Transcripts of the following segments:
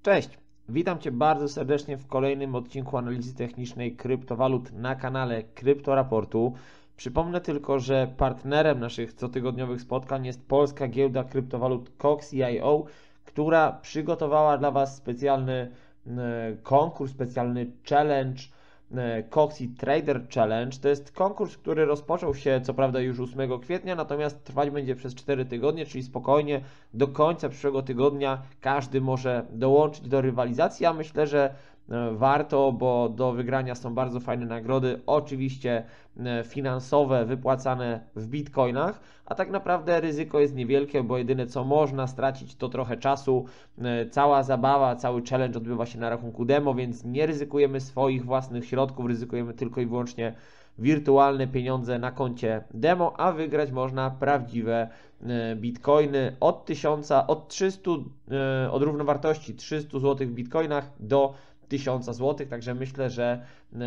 Cześć, witam Cię bardzo serdecznie w kolejnym odcinku analizy technicznej kryptowalut na kanale Kryptoraportu. Przypomnę tylko, że partnerem naszych cotygodniowych spotkań jest polska giełda kryptowalut Cox.io, która przygotowała dla Was specjalny konkurs, specjalny challenge, Coxi Trader Challenge. To jest konkurs, który rozpoczął się co prawda już 8 kwietnia, natomiast trwać będzie przez 4 tygodnie, czyli spokojnie do końca przyszłego tygodnia każdy może dołączyć do rywalizacji. Ja myślę, że warto, bo do wygrania są bardzo fajne nagrody, oczywiście finansowe, wypłacane w bitcoinach, a tak naprawdę ryzyko jest niewielkie, bo jedyne co można stracić to trochę czasu. Cała zabawa, cały challenge odbywa się na rachunku demo, więc nie ryzykujemy swoich własnych środków, ryzykujemy tylko i wyłącznie wirtualne pieniądze na koncie demo, a wygrać można prawdziwe bitcoiny od 1000, od 300, od równowartości 300 zł w bitcoinach do 1000 zł, także myślę, że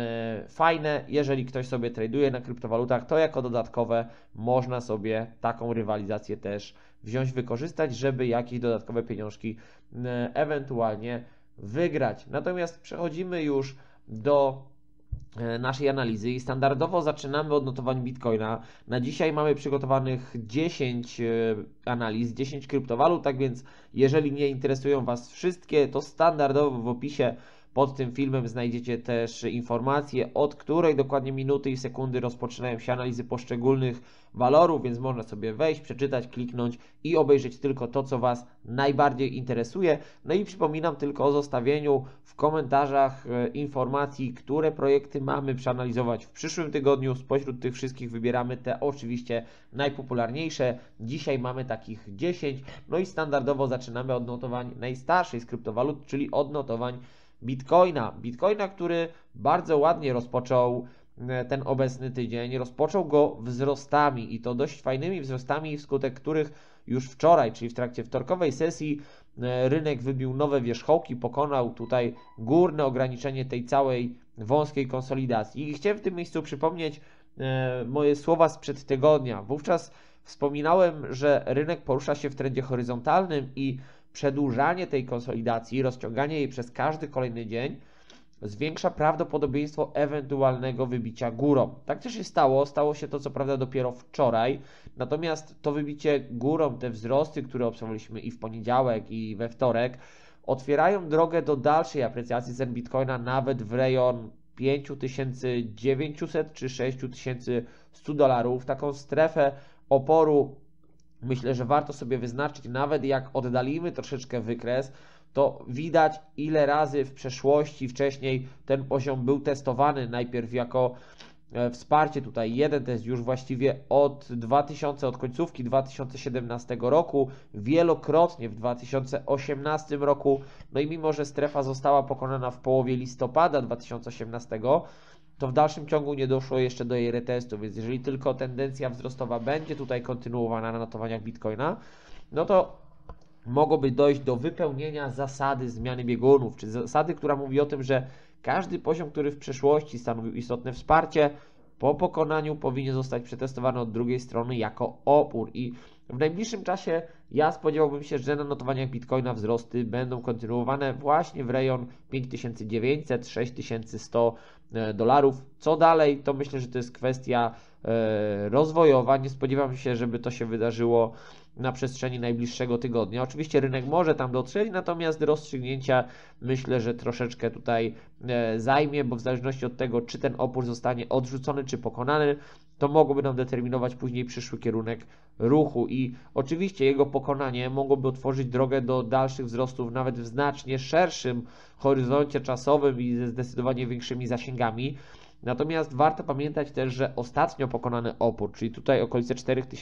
fajne, jeżeli ktoś sobie traduje na kryptowalutach, to jako dodatkowe można sobie taką rywalizację też wziąć, wykorzystać, żeby jakieś dodatkowe pieniążki ewentualnie wygrać. Natomiast przechodzimy już do naszej analizy i standardowo zaczynamy od notowań Bitcoina. Na dzisiaj mamy przygotowanych 10 analiz, 10 kryptowalut, tak więc jeżeli nie interesują Was wszystkie, to standardowo w opisie pod tym filmem znajdziecie też informacje, od której dokładnie minuty i sekundy rozpoczynają się analizy poszczególnych walorów, więc można sobie wejść, przeczytać, kliknąć i obejrzeć tylko to, co Was najbardziej interesuje. No i przypominam tylko o zostawieniu w komentarzach informacji, które projekty mamy przeanalizować w przyszłym tygodniu. Spośród tych wszystkich wybieramy te oczywiście najpopularniejsze. Dzisiaj mamy takich 10. No i standardowo zaczynamy od notowań najstarszej z kryptowalut, czyli od notowań Bitcoina, który bardzo ładnie rozpoczął ten obecny tydzień. Rozpoczął go wzrostami i to dość fajnymi wzrostami, wskutek których już wczoraj, czyli w trakcie wtorkowej sesji, rynek wybił nowe wierzchołki, pokonał tutaj górne ograniczenie tej całej wąskiej konsolidacji. I chciałem w tym miejscu przypomnieć moje słowa sprzed tygodnia. Wówczas wspominałem, że rynek porusza się w trendzie horyzontalnym i przedłużanie tej konsolidacji, rozciąganie jej przez każdy kolejny dzień zwiększa prawdopodobieństwo ewentualnego wybicia górą. Tak też się stało. Stało się to co prawda dopiero wczoraj, natomiast to wybicie górą, te wzrosty, które obserwowaliśmy i w poniedziałek, i we wtorek, otwierają drogę do dalszej aprecjacji cen Bitcoina nawet w rejon 5900 czy 6100 dolarów. Taką strefę oporu myślę, że warto sobie wyznaczyć, nawet jak oddalimy troszeczkę wykres, to widać ile razy w przeszłości wcześniej ten poziom był testowany, najpierw jako wsparcie, tutaj jeden test już właściwie od końcówki 2017 roku, wielokrotnie w 2018 roku, no i mimo, że strefa została pokonana w połowie listopada 2018, to w dalszym ciągu nie doszło jeszcze do jej retestu, więc jeżeli tylko tendencja wzrostowa będzie tutaj kontynuowana na notowaniach Bitcoina, no to mogłoby dojść do wypełnienia zasady zmiany biegunów, czy zasady, która mówi o tym, że każdy poziom, który w przeszłości stanowił istotne wsparcie, po pokonaniu powinien zostać przetestowany od drugiej strony jako opór. I w najbliższym czasie ja spodziewałbym się, że na notowaniach Bitcoina wzrosty będą kontynuowane właśnie w rejon 5900-6100 dolarów. Co dalej, to myślę, że to jest kwestia rozwojowa. Nie spodziewam się, żeby to się wydarzyło na przestrzeni najbliższego tygodnia. Oczywiście rynek może tam dotrzeć, natomiast rozstrzygnięcia myślę, że troszeczkę tutaj zajmie, bo w zależności od tego, czy ten opór zostanie odrzucony, czy pokonany, to mogłoby nam determinować później przyszły kierunek ruchu i oczywiście jego pokonanie mogłoby otworzyć drogę do dalszych wzrostów nawet w znacznie szerszym horyzoncie czasowym i ze zdecydowanie większymi zasięgami. Natomiast warto pamiętać też, że ostatnio pokonany opór, czyli tutaj okolice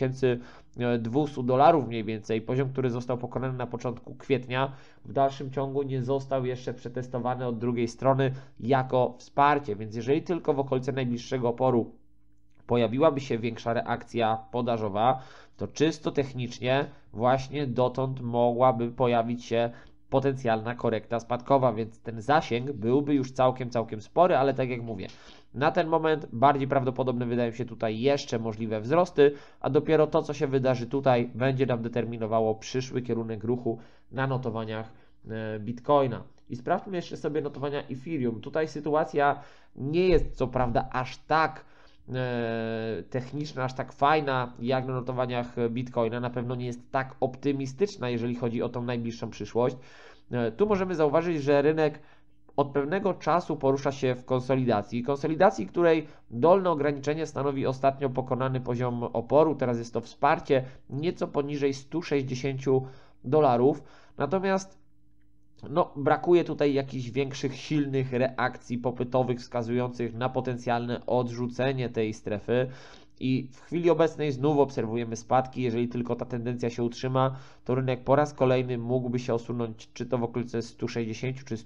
4200 dolarów mniej więcej, poziom, który został pokonany na początku kwietnia, w dalszym ciągu nie został jeszcze przetestowany od drugiej strony jako wsparcie, więc jeżeli tylko w okolice najbliższego oporu pojawiłaby się większa reakcja podażowa, to czysto technicznie właśnie dotąd mogłaby pojawić się potencjalna korekta spadkowa, więc ten zasięg byłby już całkiem spory, ale tak jak mówię, na ten moment bardziej prawdopodobne wydają się tutaj jeszcze możliwe wzrosty, a dopiero to, co się wydarzy tutaj, będzie nam determinowało przyszły kierunek ruchu na notowaniach Bitcoina. I sprawdźmy jeszcze sobie notowania Ethereum. Tutaj sytuacja nie jest co prawda aż tak techniczna, aż tak fajna jak na notowaniach Bitcoina. Na pewno nie jest tak optymistyczna, jeżeli chodzi o tą najbliższą przyszłość. Tu możemy zauważyć, że rynek od pewnego czasu porusza się w konsolidacji, której dolne ograniczenie stanowi ostatnio pokonany poziom oporu, teraz jest to wsparcie nieco poniżej $160. Natomiast brakuje tutaj jakichś większych, silnych reakcji popytowych wskazujących na potencjalne odrzucenie tej strefy. I w chwili obecnej znów obserwujemy spadki. Jeżeli tylko ta tendencja się utrzyma, to rynek po raz kolejny mógłby się osunąć czy to w okolice 160 czy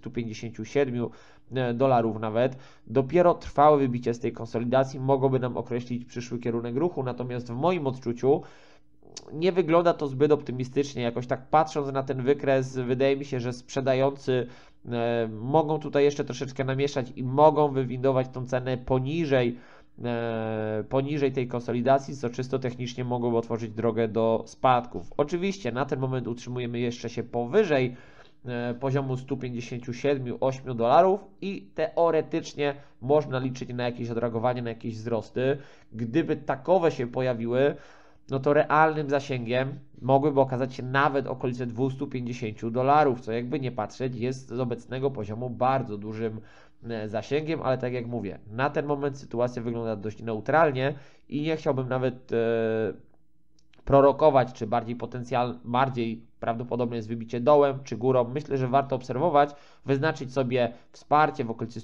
$157 nawet. Dopiero trwałe wybicie z tej konsolidacji mogłoby nam określić przyszły kierunek ruchu, natomiast w moim odczuciu nie wygląda to zbyt optymistycznie. Jakoś tak patrząc na ten wykres, wydaje mi się, że sprzedający mogą tutaj jeszcze troszeczkę namieszać i mogą wywindować tą cenę poniżej tej konsolidacji, co czysto technicznie mogłoby otworzyć drogę do spadków. Oczywiście na ten moment utrzymujemy jeszcze się powyżej poziomu $157-8 i teoretycznie można liczyć na jakieś odreagowanie, na jakieś wzrosty. Gdyby takowe się pojawiły, no to realnym zasięgiem mogłyby okazać się nawet okolice $250, co jakby nie patrzeć jest z obecnego poziomu bardzo dużym zasięgiem, ale tak jak mówię, na ten moment sytuacja wygląda dość neutralnie i nie chciałbym nawet prorokować, czy bardziej prawdopodobne jest wybicie dołem, czy górą. Myślę, że warto obserwować, wyznaczyć sobie wsparcie w okolicy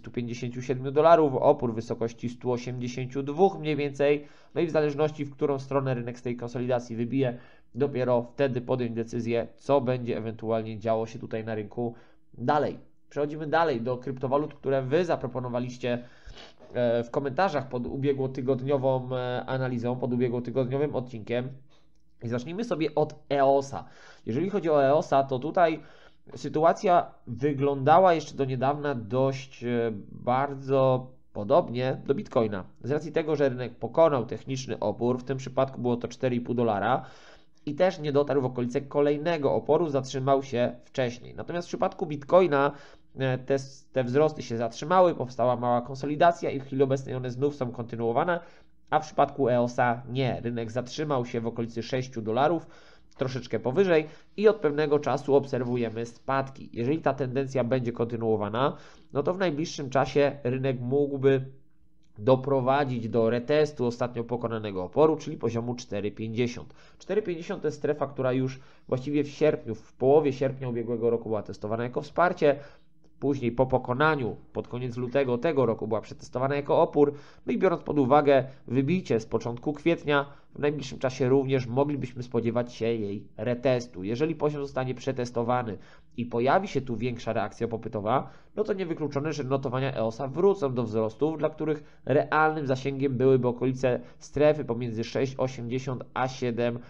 $157, opór w wysokości 182 mniej więcej, no i w zależności, w którą stronę rynek z tej konsolidacji wybije, dopiero wtedy podjąć decyzję, co będzie ewentualnie działo się tutaj na rynku dalej. Przechodzimy dalej do kryptowalut, które Wy zaproponowaliście w komentarzach pod ubiegłotygodniową analizą, pod ubiegłotygodniowym odcinkiem. I zacznijmy sobie od EOS-a. Jeżeli chodzi o EOS-a, to tutaj sytuacja wyglądała jeszcze do niedawna dość bardzo podobnie do Bitcoina. Z racji tego, że rynek pokonał techniczny opór, w tym przypadku było to $4,5 i też nie dotarł w okolice kolejnego oporu, zatrzymał się wcześniej. Natomiast w przypadku Bitcoina te wzrosty się zatrzymały, powstała mała konsolidacja i w chwili obecnej one znów są kontynuowane, a w przypadku EOS-a nie. Rynek zatrzymał się w okolicy $6, troszeczkę powyżej i od pewnego czasu obserwujemy spadki. Jeżeli ta tendencja będzie kontynuowana, no to w najbliższym czasie rynek mógłby doprowadzić do retestu ostatnio pokonanego oporu, czyli poziomu 4,50. 4,50 to jest strefa, która już właściwie w połowie sierpnia ubiegłego roku była testowana jako wsparcie. Później po pokonaniu, pod koniec lutego tego roku była przetestowana jako opór, no i biorąc pod uwagę wybicie z początku kwietnia, w najbliższym czasie również moglibyśmy spodziewać się jej retestu. Jeżeli poziom zostanie przetestowany i pojawi się tu większa reakcja popytowa, no to niewykluczone, że notowania EOS-a wrócą do wzrostów, dla których realnym zasięgiem byłyby okolice strefy pomiędzy 6,80 a $7.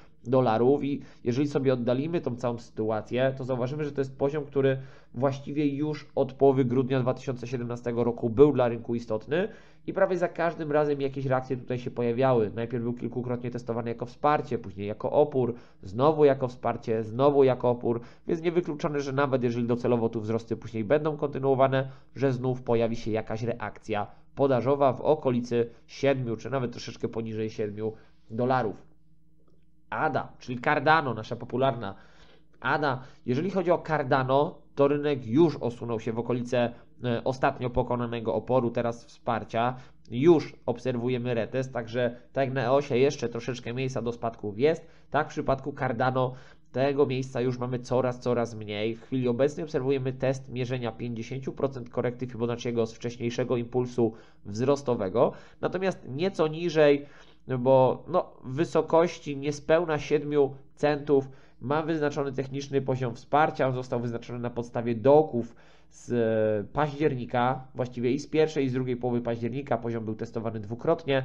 I jeżeli sobie oddalimy tą całą sytuację, to zauważymy, że to jest poziom, który właściwie już od połowy grudnia 2017 roku był dla rynku istotny i prawie za każdym razem jakieś reakcje tutaj się pojawiały. Najpierw był kilkukrotnie testowany jako wsparcie, później jako opór, znowu jako wsparcie, znowu jako opór, więc niewykluczone, że nawet jeżeli docelowo tu wzrosty później będą kontynuowane, że znów pojawi się jakaś reakcja podażowa w okolicy 7 czy nawet troszeczkę poniżej $7. ADA, czyli Cardano, nasza popularna ADA. Jeżeli chodzi o Cardano, to rynek już osunął się w okolice ostatnio pokonanego oporu, teraz wsparcia. Już obserwujemy retest, także tak jak na EOS-ie jeszcze troszeczkę miejsca do spadków jest, tak w przypadku Cardano tego miejsca już mamy coraz mniej. W chwili obecnej obserwujemy test mierzenia 50% korekty Fibonacciego z wcześniejszego impulsu wzrostowego, natomiast nieco niżej, bo w wysokości niespełna 7 centów ma wyznaczony techniczny poziom wsparcia. On został wyznaczony na podstawie dołków z października, właściwie i z pierwszej i z drugiej połowy października. Poziom był testowany dwukrotnie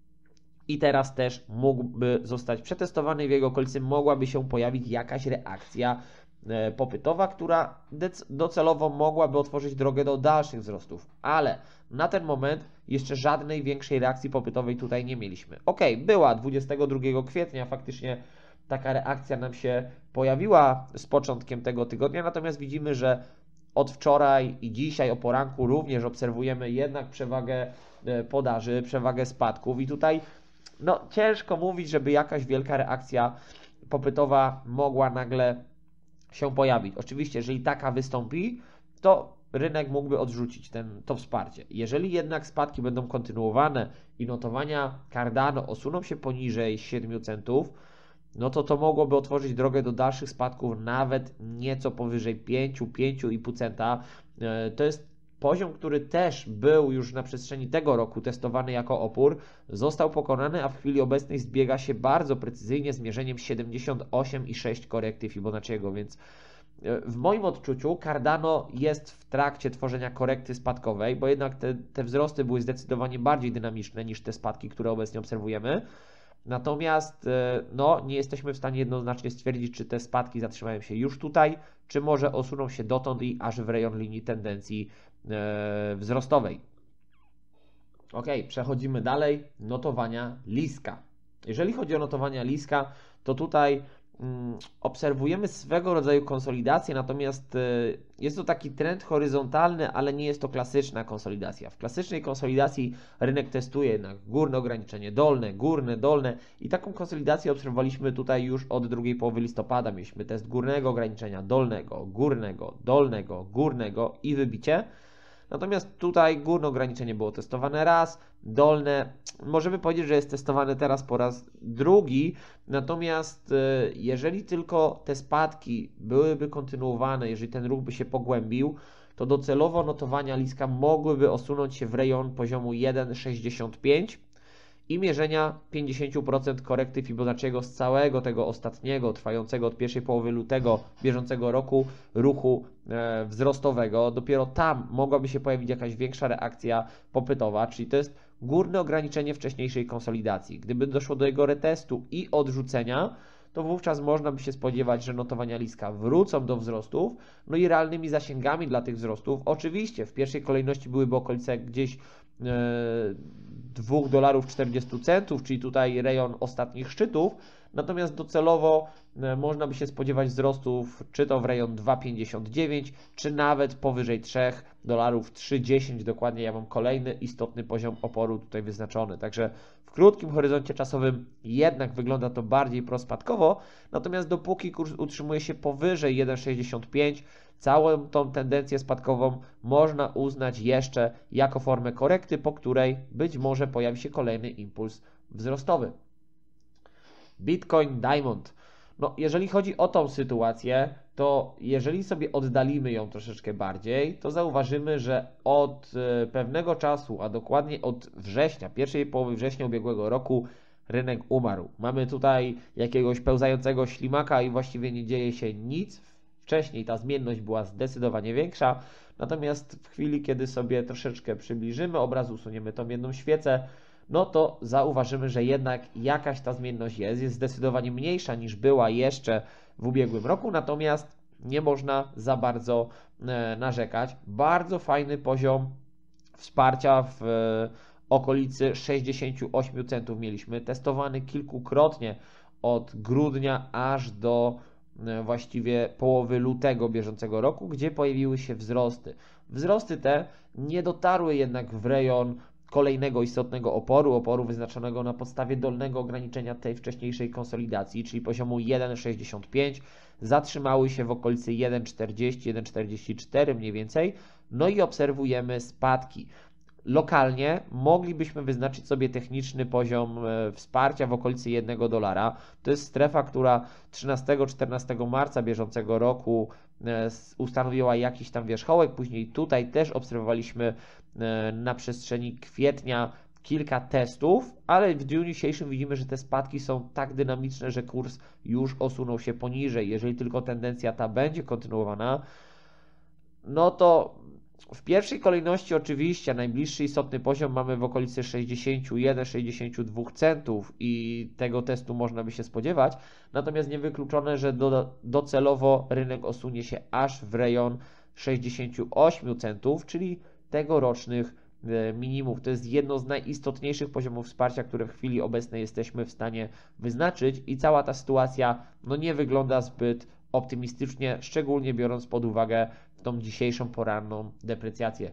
i teraz też mógłby zostać przetestowany. W jego okolicy mogłaby się pojawić jakaś reakcja popytowa, która docelowo mogłaby otworzyć drogę do dalszych wzrostów, ale na ten moment jeszcze żadnej większej reakcji popytowej tutaj nie mieliśmy. Ok, była 22 kwietnia, faktycznie taka reakcja nam się pojawiła z początkiem tego tygodnia, natomiast widzimy, że od wczoraj i dzisiaj o poranku również obserwujemy jednak przewagę podaży, przewagę spadków i tutaj no, ciężko mówić, żeby jakaś wielka reakcja popytowa mogła nagle się pojawić. Oczywiście, jeżeli taka wystąpi, to rynek mógłby odrzucić to wsparcie. Jeżeli jednak spadki będą kontynuowane i notowania Cardano osuną się poniżej 7 centów, no to mogłoby otworzyć drogę do dalszych spadków nawet nieco powyżej 5,5 centa. To jest poziom, który też był już na przestrzeni tego roku testowany jako opór, został pokonany, a w chwili obecnej zbiega się bardzo precyzyjnie z mierzeniem 78,6 korekty Fibonacciego, więc w moim odczuciu Cardano jest w trakcie tworzenia korekty spadkowej, bo jednak te wzrosty były zdecydowanie bardziej dynamiczne niż te spadki, które obecnie obserwujemy. Natomiast no, nie jesteśmy w stanie jednoznacznie stwierdzić, czy te spadki zatrzymają się już tutaj, czy może osuną się dotąd i aż w rejon linii tendencji wzrostowej. Ok, przechodzimy dalej. Notowania Liska. Jeżeli chodzi o notowania Liska, to tutaj obserwujemy swego rodzaju konsolidację, natomiast jest to taki trend horyzontalny, ale nie jest to klasyczna konsolidacja. W klasycznej konsolidacji rynek testuje jednak górne ograniczenie, dolne, górne, dolne i taką konsolidację obserwowaliśmy tutaj już od drugiej połowy listopada. Mieliśmy test górnego ograniczenia, dolnego, górnego, dolnego, górnego i wybicie. Natomiast tutaj górne ograniczenie było testowane raz, dolne możemy powiedzieć, że jest testowane teraz po raz drugi, natomiast jeżeli tylko te spadki byłyby kontynuowane, jeżeli ten ruch by się pogłębił, to docelowo notowania Liska mogłyby osunąć się w rejon poziomu 1,65 i mierzenia 50% korekty Fibonacciego z całego tego ostatniego, trwającego od pierwszej połowy lutego bieżącego roku ruchu wzrostowego. Dopiero tam mogłaby się pojawić jakaś większa reakcja popytowa, czyli to jest górne ograniczenie wcześniejszej konsolidacji. Gdyby doszło do jego retestu i odrzucenia, to wówczas można by się spodziewać, że notowania Liska wrócą do wzrostów, no i realnymi zasięgami dla tych wzrostów, oczywiście w pierwszej kolejności byłyby okolice gdzieś $2,40, czyli tutaj rejon ostatnich szczytów, natomiast docelowo można by się spodziewać wzrostów czy to w rejon 2,59, czy nawet powyżej $3, 3,10 dokładnie. Ja mam kolejny istotny poziom oporu tutaj wyznaczony, także w krótkim horyzoncie czasowym jednak wygląda to bardziej prospadkowo, natomiast dopóki kurs utrzymuje się powyżej 1,65, całą tą tendencję spadkową można uznać jeszcze jako formę korekty, po której być może pojawi się kolejny impuls wzrostowy. Bitcoin Diamond. No, jeżeli chodzi o tą sytuację, to jeżeli sobie oddalimy ją troszeczkę bardziej, to zauważymy, że od pewnego czasu, a dokładnie od września, pierwszej połowy września ubiegłego roku, rynek umarł. Mamy tutaj jakiegoś pełzającego ślimaka i właściwie nie dzieje się nic. Wcześniej ta zmienność była zdecydowanie większa, natomiast w chwili, kiedy sobie troszeczkę przybliżymy obraz, usuniemy tą jedną świecę, no to zauważymy, że jednak jakaś ta zmienność jest zdecydowanie mniejsza niż była jeszcze w ubiegłym roku, natomiast nie można za bardzo narzekać. Bardzo fajny poziom wsparcia w okolicy 68 centów mieliśmy, testowany kilkukrotnie od grudnia aż do właściwie połowy lutego bieżącego roku, gdzie pojawiły się wzrosty. Wzrosty te nie dotarły jednak w rejon kolejnego istotnego oporu wyznaczonego na podstawie dolnego ograniczenia tej wcześniejszej konsolidacji, czyli poziomu 1,65, zatrzymały się w okolicy 1,40, 1,44 mniej więcej, no i obserwujemy spadki. Lokalnie moglibyśmy wyznaczyć sobie techniczny poziom wsparcia w okolicy $1. To jest strefa, która 13-14 marca bieżącego roku ustanowiła jakiś tam wierzchołek. Później tutaj też obserwowaliśmy na przestrzeni kwietnia kilka testów, ale w dniu dzisiejszym widzimy, że te spadki są tak dynamiczne, że kurs już osunął się poniżej. Jeżeli tylko tendencja ta będzie kontynuowana, no to w pierwszej kolejności oczywiście najbliższy istotny poziom mamy w okolicy 61-62 centów i tego testu można by się spodziewać, natomiast niewykluczone, że docelowo rynek osunie się aż w rejon 68 centów, czyli tegorocznych minimów. To jest jedno z najistotniejszych poziomów wsparcia, które w chwili obecnej jesteśmy w stanie wyznaczyć i cała ta sytuacja no, nie wygląda zbyt optymistycznie, szczególnie biorąc pod uwagę tą dzisiejszą poranną deprecjację.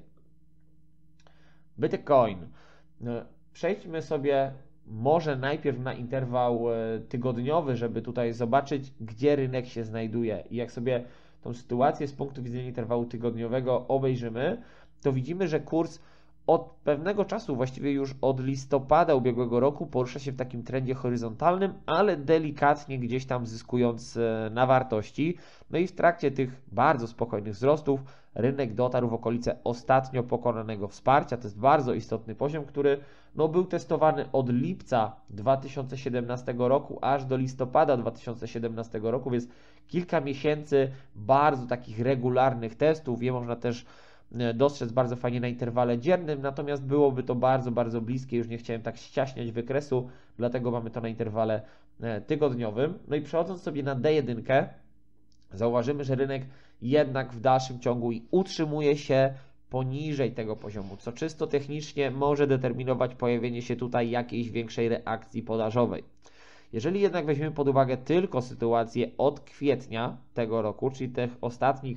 Bitcoin. Przejdźmy sobie może najpierw na interwał tygodniowy, żeby tutaj zobaczyć, gdzie rynek się znajduje. I jak sobie tą sytuację z punktu widzenia interwału tygodniowego obejrzymy, to widzimy, że kurs od pewnego czasu, właściwie już od listopada ubiegłego roku, porusza się w takim trendzie horyzontalnym, ale delikatnie gdzieś tam zyskując na wartości. No i w trakcie tych bardzo spokojnych wzrostów rynek dotarł w okolice ostatnio pokonanego wsparcia. To jest bardzo istotny poziom, który no, był testowany od lipca 2017 roku aż do listopada 2017 roku, więc kilka miesięcy bardzo takich regularnych testów. Je można też dostrzec bardzo fajnie na interwale dziennym, natomiast byłoby to bardzo, bardzo bliskie. Już nie chciałem tak ściaśniać wykresu, dlatego mamy to na interwale tygodniowym. No i przechodząc sobie na D1, zauważymy, że rynek jednak w dalszym ciągu utrzymuje się poniżej tego poziomu, co czysto technicznie może determinować pojawienie się tutaj jakiejś większej reakcji podażowej. Jeżeli jednak weźmiemy pod uwagę tylko sytuację od kwietnia tego roku, czyli tych ostatnich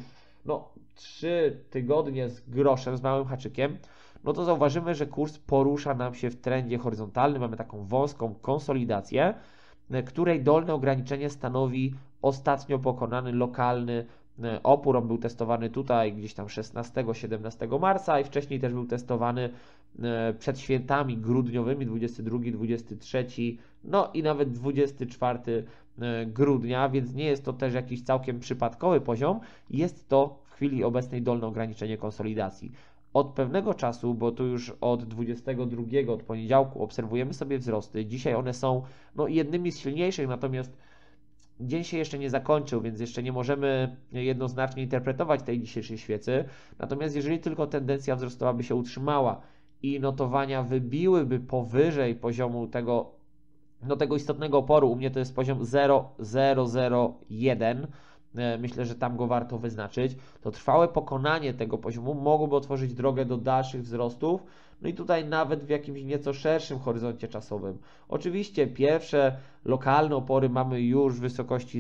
3 tygodnie z groszem, z małym haczykiem, no to zauważymy, że kurs porusza nam się w trendzie horyzontalnym. Mamy taką wąską konsolidację, której dolne ograniczenie stanowi ostatnio pokonany lokalny opór. On był testowany tutaj gdzieś tam 16-17 marca i wcześniej też był testowany przed świętami grudniowymi 22, 23, no i nawet 24 grudnia, więc nie jest to też jakiś całkiem przypadkowy poziom. Jest to w chwili obecnej dolne ograniczenie konsolidacji. Od pewnego czasu, bo tu już od 22, od poniedziałku obserwujemy sobie wzrosty. Dzisiaj one są jednymi z silniejszych, natomiast dzień się jeszcze nie zakończył, więc jeszcze nie możemy jednoznacznie interpretować tej dzisiejszej świecy. Natomiast jeżeli tylko tendencja wzrostowa by się utrzymała i notowania wybiłyby powyżej poziomu tego istotnego oporu, u mnie to jest poziom 0,001, myślę, że tam go warto wyznaczyć, to trwałe pokonanie tego poziomu mogłoby otworzyć drogę do dalszych wzrostów, no i tutaj nawet w jakimś nieco szerszym horyzoncie czasowym. Oczywiście pierwsze lokalne opory mamy już w wysokości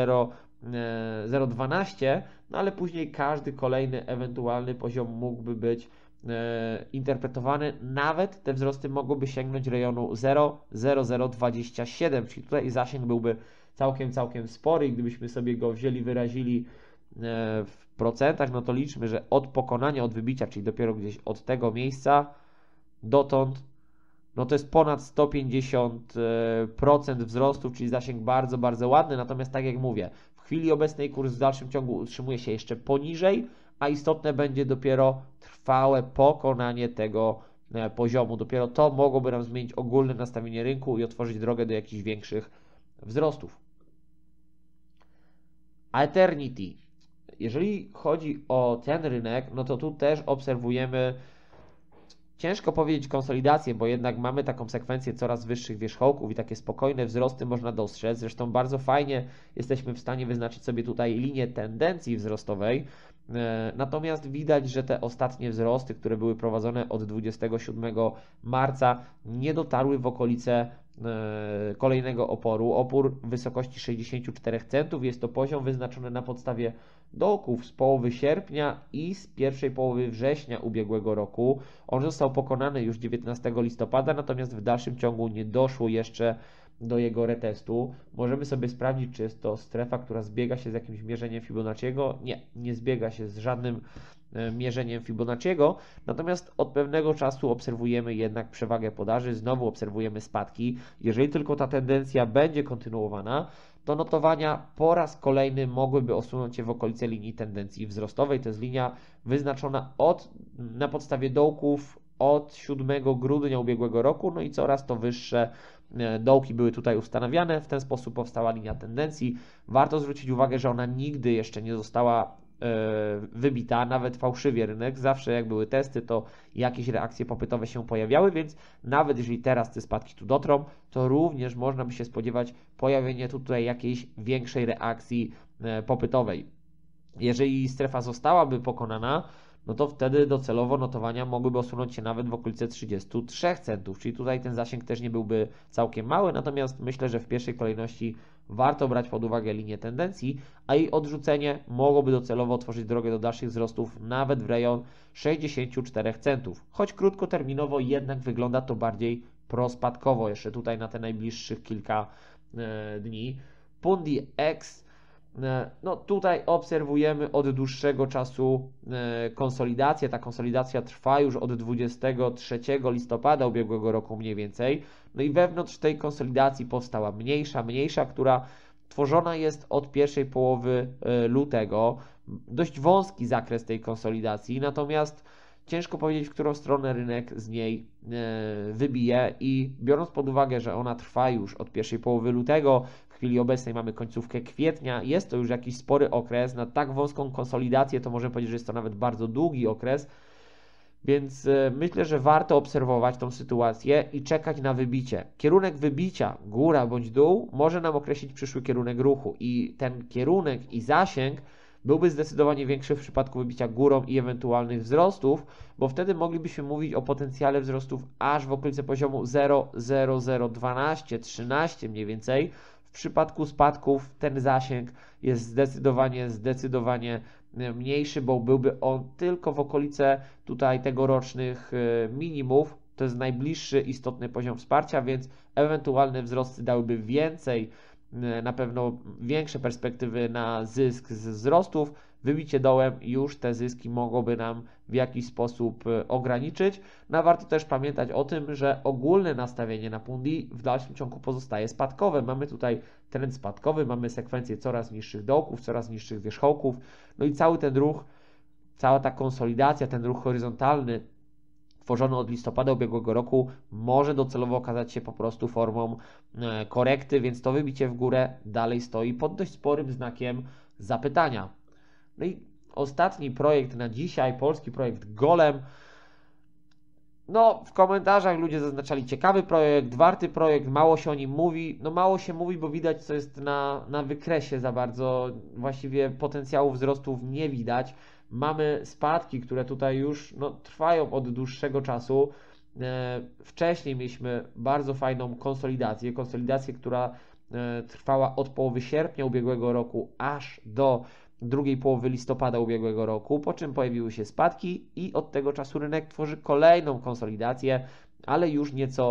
0,012, no ale później każdy kolejny ewentualny poziom mógłby być interpretowany. Nawet te wzrosty mogłyby sięgnąć rejonu 0,0027, czyli tutaj zasięg byłby całkiem spory i gdybyśmy sobie go wzięli, wyrazili w procentach, no to liczmy, że od pokonania, od wybicia, czyli dopiero gdzieś od tego miejsca dotąd, no to jest ponad 150% wzrostu, czyli zasięg bardzo, bardzo ładny. Natomiast tak jak mówię, w chwili obecnej kurs w dalszym ciągu utrzymuje się jeszcze poniżej, a istotne będzie dopiero trwałe pokonanie tego poziomu. Dopiero to mogłoby nam zmienić ogólne nastawienie rynku i otworzyć drogę do jakichś większych wzrostów. Eternity. Jeżeli chodzi o ten rynek, no to tu też obserwujemy, ciężko powiedzieć konsolidację, bo jednak mamy taką sekwencję coraz wyższych wierzchołków i takie spokojne wzrosty można dostrzec. Zresztą bardzo fajnie jesteśmy w stanie wyznaczyć sobie tutaj linię tendencji wzrostowej. Natomiast widać, że te ostatnie wzrosty, które były prowadzone od 27 marca, nie dotarły w okolice kolejnego oporu. Opór w wysokości 64 centów. Jest to poziom wyznaczony na podstawie dołków z połowy sierpnia i z pierwszej połowy września ubiegłego roku. On został pokonany już 19 listopada, natomiast w dalszym ciągu nie doszło jeszcze do jego retestu. Możemy sobie sprawdzić, czy jest to strefa, która zbiega się z jakimś mierzeniem Fibonacciego. Nie zbiega się z żadnym mierzeniem Fibonacciego, natomiast od pewnego czasu obserwujemy jednak przewagę podaży, znowu obserwujemy spadki. Jeżeli tylko ta tendencja będzie kontynuowana, to notowania po raz kolejny mogłyby osunąć się w okolice linii tendencji wzrostowej. To jest linia wyznaczona na podstawie dołków od 7 grudnia ubiegłego roku, no i coraz to wyższe dołki były tutaj ustanawiane. W ten sposób powstała linia tendencji. Warto zwrócić uwagę, że ona nigdy jeszcze nie została wybita, nawet fałszywie rynek. Zawsze jak były testy, to jakieś reakcje popytowe się pojawiały, więc nawet jeżeli teraz te spadki tu dotrą, to również można by się spodziewać pojawienia tutaj jakiejś większej reakcji popytowej. Jeżeli strefa zostałaby pokonana, no to wtedy docelowo notowania mogłyby osunąć się nawet w okolice 33 centów, czyli tutaj ten zasięg też nie byłby całkiem mały, natomiast myślę, że w pierwszej kolejności warto brać pod uwagę linię tendencji, a jej odrzucenie mogłoby docelowo otworzyć drogę do dalszych wzrostów nawet w rejon 64 centów, choć krótkoterminowo jednak wygląda to bardziej prospadkowo jeszcze tutaj na te najbliższych kilka dni. Pundi X, no tutaj obserwujemy od dłuższego czasu konsolidację. Ta konsolidacja trwa już od 23 listopada ubiegłego roku mniej więcej. No i wewnątrz tej konsolidacji powstała mniejsza, która tworzona jest od pierwszej połowy lutego. Dość wąski zakres tej konsolidacji, natomiast ciężko powiedzieć, w którą stronę rynek z niej wybije i biorąc pod uwagę, że ona trwa już od pierwszej połowy lutego, w chwili obecnej mamy końcówkę kwietnia, jest to już jakiś spory okres, na tak wąską konsolidację to możemy powiedzieć, że jest to nawet bardzo długi okres, więc myślę, że warto obserwować tą sytuację i czekać na wybicie. Kierunek wybicia, góra bądź dół, może nam określić przyszły kierunek ruchu i ten kierunek i zasięg byłby zdecydowanie większy w przypadku wybicia górą i ewentualnych wzrostów, bo wtedy moglibyśmy mówić o potencjale wzrostów aż w okolice poziomu 0,0012, 13 mniej więcej. W przypadku spadków ten zasięg jest zdecydowanie mniejszy, bo byłby on tylko w okolice tutaj tegorocznych minimów. To jest najbliższy istotny poziom wsparcia, więc ewentualne wzrosty dałyby więcej, na pewno większe perspektywy na zysk z wzrostów. Wybicie dołem już te zyski mogłoby nam w jakiś sposób ograniczyć. No, warto też pamiętać o tym, że ogólne nastawienie na Pundi w dalszym ciągu pozostaje spadkowe. Mamy tutaj trend spadkowy, mamy sekwencję coraz niższych dołków, coraz niższych wierzchołków. No i cały ten ruch, cała ta konsolidacja, ten ruch horyzontalny tworzony od listopada ubiegłego roku może docelowo okazać się po prostu formą korekty, więc to wybicie w górę dalej stoi pod dość sporym znakiem zapytania. No i ostatni projekt na dzisiaj, polski projekt Golem. No, w komentarzach ludzie zaznaczali ciekawy projekt, warty projekt, mało się o nim mówi. No mało się mówi, bo widać, co jest na wykresie za bardzo. Właściwie potencjału wzrostów nie widać. Mamy spadki, które tutaj już trwają od dłuższego czasu. Wcześniej mieliśmy bardzo fajną konsolidację, która trwała od połowy sierpnia ubiegłego roku aż do drugiej połowy listopada ubiegłego roku, po czym pojawiły się spadki i od tego czasu rynek tworzy kolejną konsolidację, ale już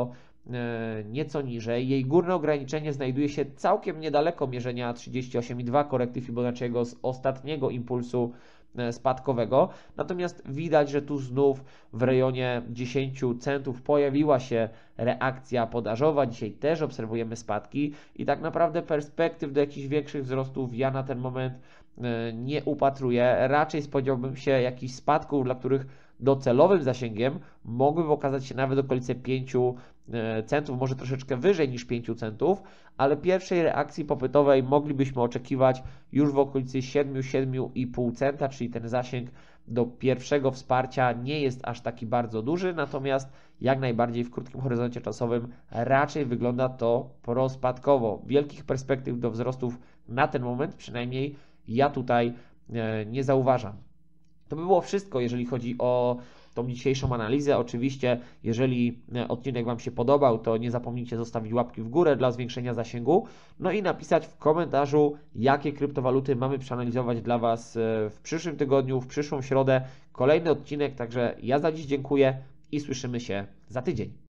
nieco niżej. Jej górne ograniczenie znajduje się całkiem niedaleko mierzenia 38,2 korekty Fibonacciego z ostatniego impulsu spadkowego. Natomiast widać, że tu znów w rejonie 10 centów pojawiła się reakcja podażowa. Dzisiaj też obserwujemy spadki i tak naprawdę perspektyw do jakichś większych wzrostów ja na ten moment nie upatruję. Raczej spodziewałbym się jakichś spadków, dla których docelowym zasięgiem mogłyby okazać się nawet okolice 5 centów, może troszeczkę wyżej niż 5 centów, ale pierwszej reakcji popytowej moglibyśmy oczekiwać już w okolicy 7,5 centa, czyli ten zasięg do pierwszego wsparcia nie jest aż taki bardzo duży, natomiast jak najbardziej w krótkim horyzoncie czasowym raczej wygląda to prospadkowo. Wielkich perspektyw do wzrostów na ten moment przynajmniej ja tutaj nie zauważam. To by było wszystko, jeżeli chodzi o tą dzisiejszą analizę. Oczywiście, jeżeli odcinek Wam się podobał, to nie zapomnijcie zostawić łapki w górę dla zwiększenia zasięgu, no i napisać w komentarzu, jakie kryptowaluty mamy przeanalizować dla Was w przyszłym tygodniu, w przyszłą środę. Kolejny odcinek, także ja za dziś dziękuję i słyszymy się za tydzień.